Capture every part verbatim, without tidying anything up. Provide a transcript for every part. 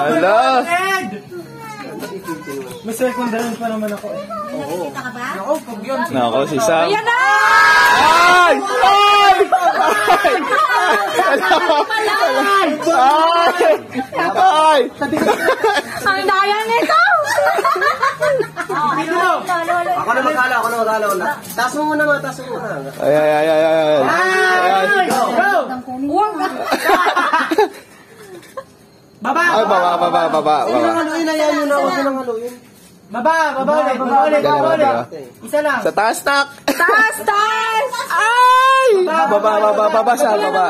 Hello. May secondary pa naman ako eh. Nakikita ka ba? Ako, pag yun. Nako, si Sam. Ayan na! Ay! Ay! Ay! Ay! Ang daya nito! Ako na magkala, ako na magkala. Taas mo muna mga, taas mo muna. Ay, ay, ay, ay, ay. Ay! Go! Go! Huwag ka! Baba! Ay, baba, baba, baba, Huwag nang baba. haluin na yan yun. Huwag nang haluin. Baba! Baba ulit! Baba ulit! Baba ulit! Isa lang. Sa taas, nak! Taas! Taas! Ay! Baba, baba, baba, sa baba.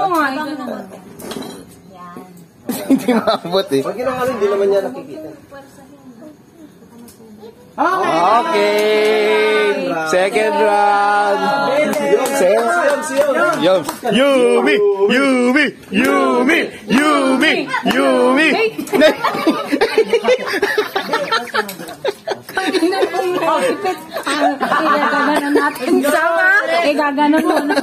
Hindi maabot eh. Pag ginahalo, hindi naman niya nakikita. Okay! Okay! Second round! Second Yum! Yumi! Yumi! Yumi! Yumi! Yumi! Igaganon natin sama. Igaganon mo na.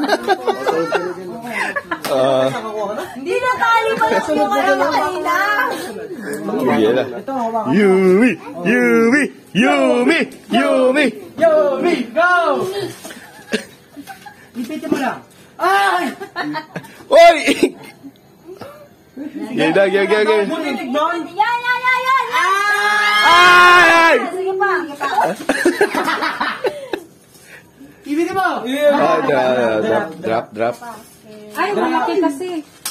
Ah, Hindi na tali pa lang yung ano kanina. yan na. Yumi! Yumi! Yumi! Yumi! Yumi! Go! Ipitin mo lang. Ay! Oy! Yan na, yan, yan, yan. Tignan! Yan, yan, yan, yan! Ay! Sige pa. Ipitin mo! Ah, drop, drop, drop, drop. Ay, malaki kasi.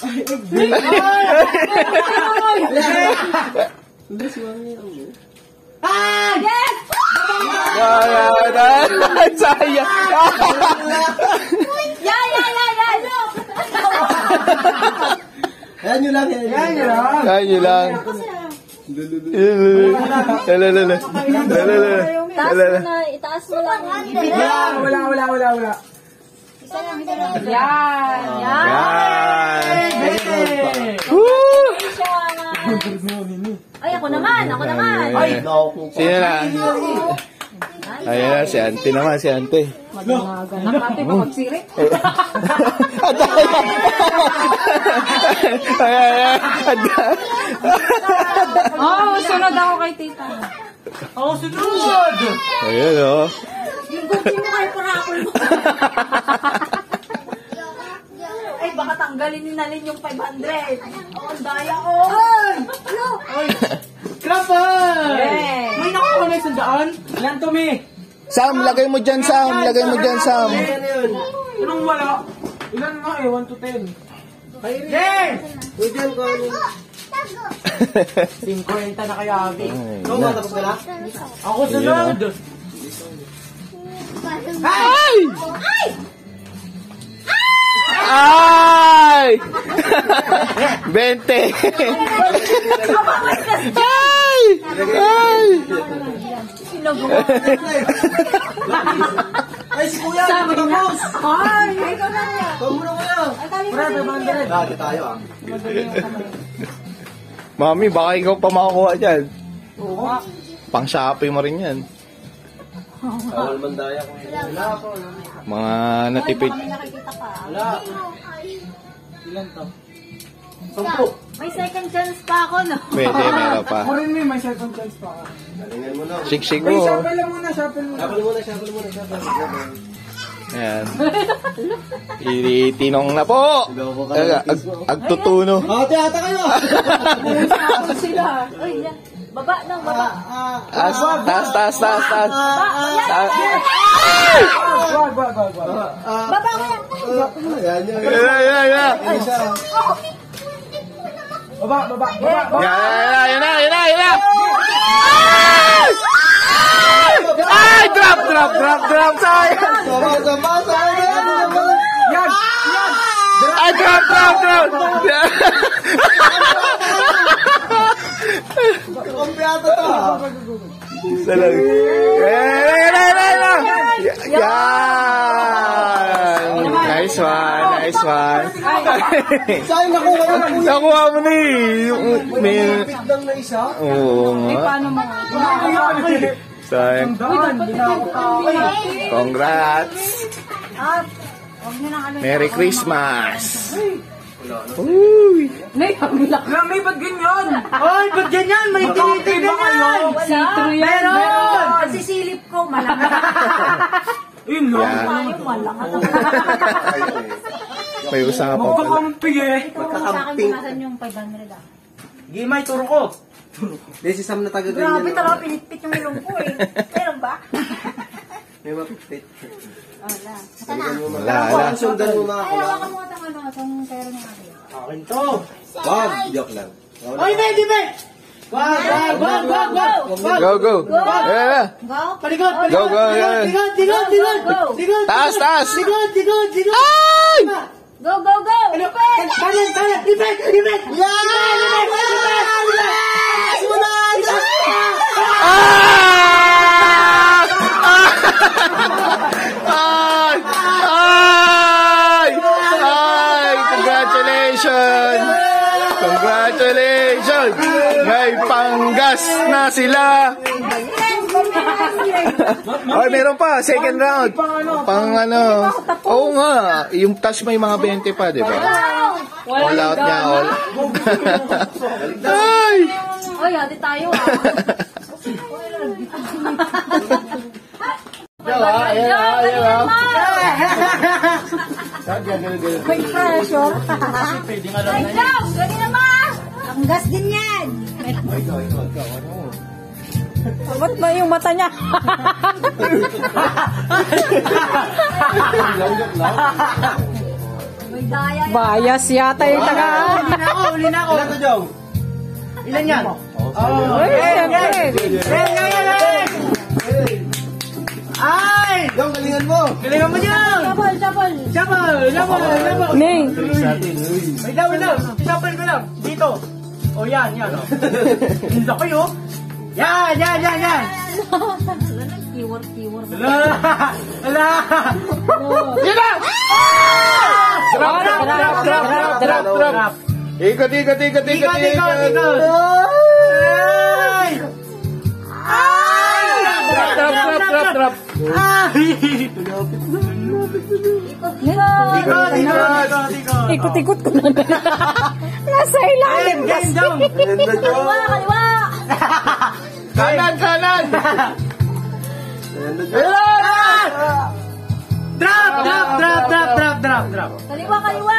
Ay! Yes! Ay, ay, ay, sayang. Yan, yan, yan, yan! Yan nyo lang, yan nyo lang. Kaya nyo lang. Lalala. Lalala. Taas mo na, itaas mo lang. Wala, wala, wala, wala, wala. Isa lang, isa lang. Yan. Yan. Yan. Woo! Siya nga. Ay, ako naman, ako naman. Ay, sino na? Ayan na, si Ante naman, si Ante. Maganagan na pati pa magsirik. Ay, ay, ay. Oh, sunod ako kay tita. Ako sunod! Ayan, oh. Yung gusto mo kayo parapol mo. Ay, baka tanggalin ni Nalin yung five hundred. Oh, ang daya ko. Ay! Ano? Ay! Klapper! Yes. May nakuha na isang daan? Ilan to, me? Sam, lagay mo dyan, Sam. Lagay mo dyan, Sam. Anong wala? Ilan nga eh? one to ten. Yes! Pwede yan ko ano. fifty na kaya, Abi. Ikaw ba? Tapos ka na? Ako sunod! Ay! Ay! Bente! Ay! Ay! Ay, si Kuya! Tapos! Ay, ikaw na. Ikaw muna, Kuya! Pre, five hundred. Dati tayo ah. Mami, baka ikaw pa makakuha dyan. Oo. Pang shopping mo rin yan. Bawal mandaya ko. Wala ako. Mga natipid. May nakikita pa. Wala. Ilan to? Sampu. May second chance pa ako, no? Pwede, meron pa. Ako rin may, may second chance pa. Galingan mo na. Siksik Ay, mo. shuffle lang muna, shuffle muna. Shuffle muna, shuffle muna, shuffle. Ayan. Itinong na po. Ag ag agtutuno. Ate, ata kayo! Sila. Uy, yan. Baba lang, baba. Taas, taas, taas, taas, taas. Taas. Wag, wag, wag, wag. Baba ko yan. Yan, yan. Yan, yan, yan. Baba, baba, baba, baba. Yan, yan, yan, yan, yan, yan. Ay, drop, drop, drop, drop, sayang. Sama, sama, sama. Yan, yan. Ay, drop, drop, drop. Kumpiyata to. Salang. Yan, yan, yan, yan. Yan. Nice one, nice one. Saan nakuha mo na? Nakuha mo na eh. Yung- May... Pitdang na isa? Oo Ay, nga. paano mo? Sayang. Daan, binakot. Congrats. Ah, huwag nyo nang ano. Merry Christmas. Uy! Nay, ang laki. Lami, ba't ganyan? Ay, ba't ganyan? May tinitig ba kayo? See-through yan. Meron! Sisilip ko, malaki. Yun no? Yan. Tayo, malaki. May usapan pala. Magkakampi eh. Ito, sa akin, bukasan yung five hundred ah. Gimay, turo ko. Desi Sam na taga Grabe ganyan. talaga, pinitpit yung ilong ko eh. Meron ba? May mapipit. Wala. Saan na? Wala, wala. Sundan mo mga Ay, kula. hawakan mo itong ano, itong pera ng akin. Akin to. Wag, joke lang. Oy, Bed, Bed! Wag, wag, wag, wag, wag! Go, go! Yeah! Go! Palikot, palikot! Go, go, yeah! Likod, likod, likod! Go, go. Likod! Taas, taas! Likod, likod, likod! Ay! Go, go, go! Ano? Kanan, kanan! Ibet, Ibet! Yeah! Ibet, Ibet, Ibet! Ay! Ay! Ay! Congratulations! Congratulations! May panggas na sila! Ay, meron pa. Second round. Pang ano. Oo nga. Yung touch may mga twenty pa, di ba? All out niya. All. Ay! Oy, hati tayo ah. Ayan na, ayan na. May pressure. Ay, Jam! Gani naman! Ang gas din yan! Ba't ba yung mata niya? May daya yan. Bias yata yung tagaan. Uli na ako, uli na ako. Ilan to, Jong? Ilan yan? Oh, Uy, siyempre. Hey, hey, hey! Ay! Jong, galingan mo! Galingan mo dyan! Shuffle, shuffle. Shuffle, shuffle, shuffle. Ning. Wait lang, wait lang. Shuffle ko lang. Dito. O yan, yan. O. Hindi ko yun. Yan, yan, yan, yan. Keyword, keyword. Ala! Ala! Yan na! Drop, drop, drop, drop, drop, drop, drop. Ikot, ikot, ikot, ikot, Ikot, ikot, ikot. ikot. Ay! Ay! Drop, drop, drop, drop, drop. Ay! Ikot, ikot. Ikot, ikot, ikot, ikot. Ikot-ikot ko na. Nasa ilalim Game, game, jump. Kaliwa, kaliwa. Kanan, kanan. Ilan! Drop, drop, drop, drop, drop, drop, drop. Kaliwa, kaliwa.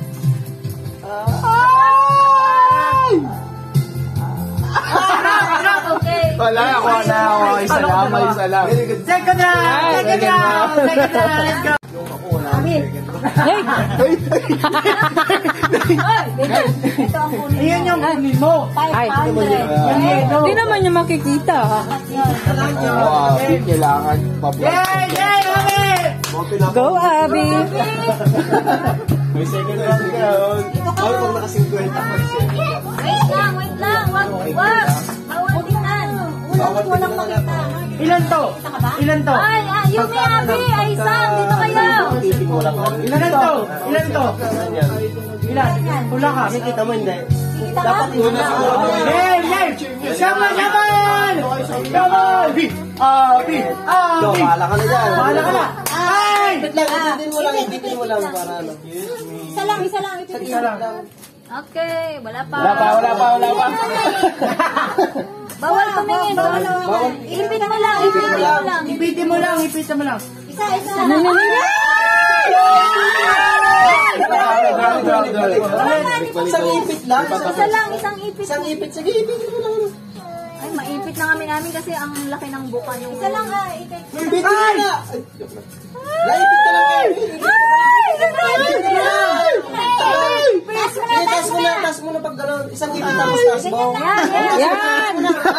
Okay. Wala, ako na ako. Isa lang, may isa lang. Second round! Second round! Second round! Let's go! Amin. Hey! Ay, ito ang kunin mo. Iyan yung kunin mo. Ay. five hundred. Hindi naman niya makikita. Wow, kailangan pabuhat. Yay! Yay! Mami! Go, Abby! May second round ka. Bawal pag naka-fifty percent. Wait lang, wait lang. Wag, wag. Bawal tingnan. Walang, walang makita. Ilan to? Ilan to? Ay, ah, Yumi, Abi, ay Sam, dito kayo. Ilan to? Ilan to? Ilan? Pula ka. Kita mo hindi. Kita ka? Yay! Yay! Shabal! Shabal! Shabal! Abi! Jong, Abi! bahala ka na dyan. Bahala ka na! Ay! Ipit lang, ipitin mo lang, ipitin mo lang para ano. Isa lang, isa lang. Ito, Isa lang. Okay, wala pa. Wala pa, wala pa, wala pa. Bawal tumingin. Bawal, bawal. Ipit mo lang, ipit mo lang. Ipitin mo lang, ipitin mo lang. Isa, isa. Isang ipit lang. Isa lang, isang ipit. Isang ipit. Sige, ipitin mo lang. Ay, maipit na kami namin kasi ang laki ng buka yung... Isa lang ha, ipit. Ipitin mo na. Naipit ka lang kayo. Ay! Ipit! Sige, taas mo na, taas mo na pag gano'n. Isang ipit tapos taas mo. Yan, yan. Yan!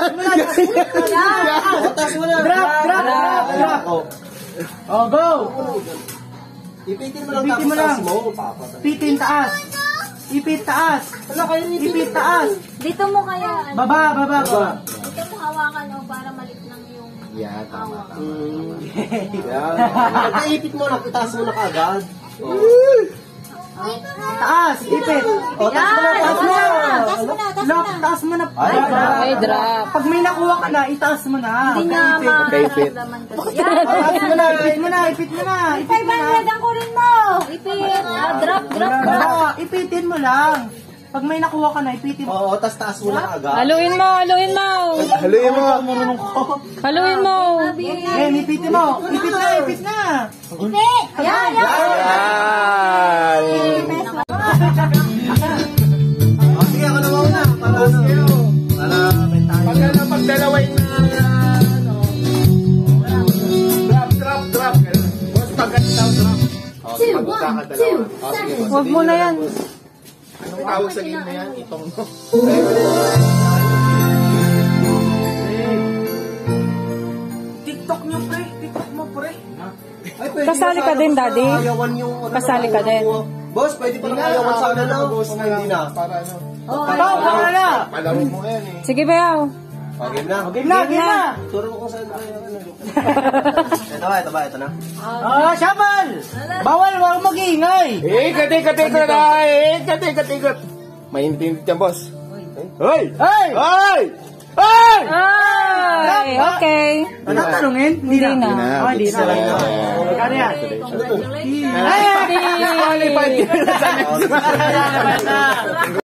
O, taas mo na. Drop, drop, drop, drop. O, Oh, go! ipitin mo lang Ipitin tapos mo lang. taas mo. Papatay. Pitin taas. Ipit taas. Ano kayo Ipit taas. Dito mo kaya, ano, Baba, baba, baba. dito mo hawakan o para malik lang yung... Yeah, tama. Mm. Yan. Pagka ipit mo, nakitaas mo na kagad. O. Taas, ipit. O, taas mo na, taas mo na. Taas mo na, taas mo Lock, na. taas mo na. Ay, Ay, drop. Pag may nakuha ka na, itaas mo na. Hindi nga Ipit. Kaipit. ma. Yan. Taas mo na, ipit mo na, ipit mo na. Ipit five mo na. hundred ang kunin mo. Ipit. Ah, drop, drop, drop. Oo, ipitin mo lang. Pag may nakuha ka na, ipitin mo. Oo, tas taas mo na agad. Haluin mo, haluin mo. Haluin mo. Marunong ko. Haluin mo. Eh, ipitin mo. Ipit na, ipit na. Ipit. Yan, yan. Yan. O, sige, ako na mauna. Para ano? Para may tayo. Pag ano, pag dalaway na, ano, drop, drop, drop. Boss, pag daw drop. O, pag magkakadalawa. O, sige, boss. Huwag mo na yan. Anong tawag sa game na yan? Itong no? TikTok nyo, pre. TikTok mo, pre. Ay, pwede Kasali na ka sana din, kung Daddy? ayawan yung ano, Kasali ka din. Boss, pwede pa nang ayawan sana na, boss, na hindi na. Para ano? Oh, Ito, baka na. Palaro mo yan eh. Sige, Bayaw. O, game na. Game na, game na. Turo mo kung saan tayo. ano. Ito ba, ito ba, ito na. Ah, Shabal! Bawal, huwag mag-iingay. Eh, katik-katik ko na! Eh, katik-katik. Mainit-init yan, boss. Hoy! Hey! Hoy! Hoy! Ay, okay. Ano tanungin? Hindi Hindi na. na. Ah, hindi na. Yeah. Magkano yan? congratulations. Ay! Qualified ka na sa next. Ay!